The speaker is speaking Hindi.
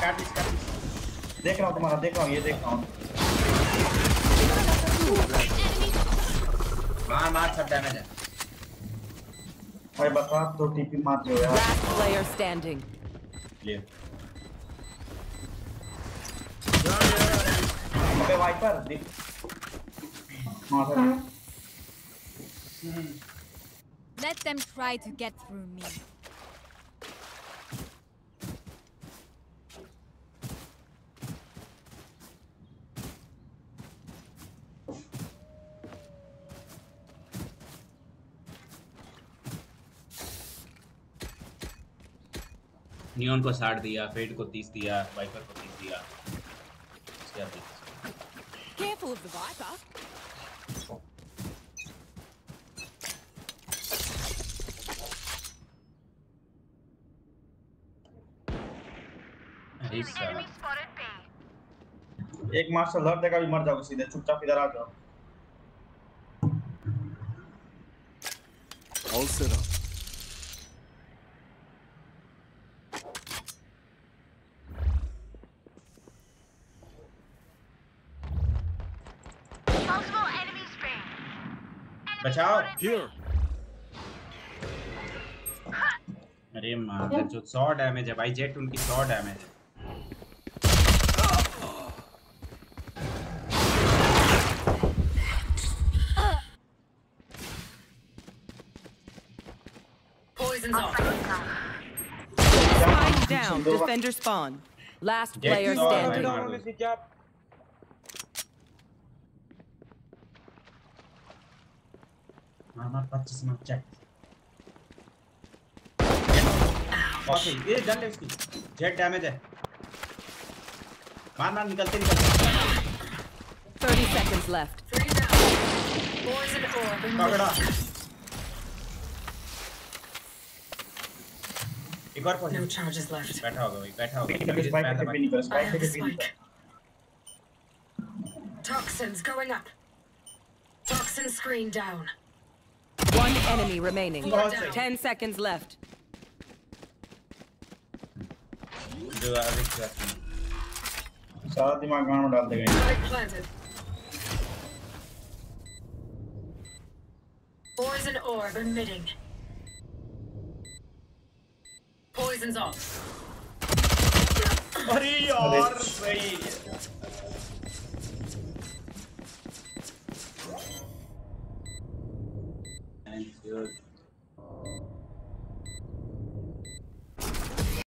देख रहा हूँ तुम्हारा, देख रहा हूँ, ये देख रहा हूँ। मार सब डैमेज है भाई बता तो टीपी मार दो यार। Last player standing. ले अबे वाइपर मार। Let them try to get through me. Neon को 60 दिया, फेड को 30 दिया, वाइपर को 30 दिया। क्या दिया? Careful of the viper. एक मास्टर लड़ देगा भी मर जाओगे सीधे, चुपचाप इधर आ जाओ। All set up. बचाओ। Here. अरे मार जो 100 डैमेज है भाई, जेट उनकी 100 डैमेज है। Spike down. Defender spawn. Last player standing. मार 25 मार चेक। ओके ये गन ले उसकी, जेट डैमेज है। मार निकलते 30 seconds left. पकड़ा। एक और No charges left. बैठा होगा भाई, बैठा होगा। Toxins going up. Toxin screen down. One enemy remaining. 10 seconds left. सारा दिमाग गांव में डाल देगा। Poison orb emitting. Poison's off. अरे यार सही।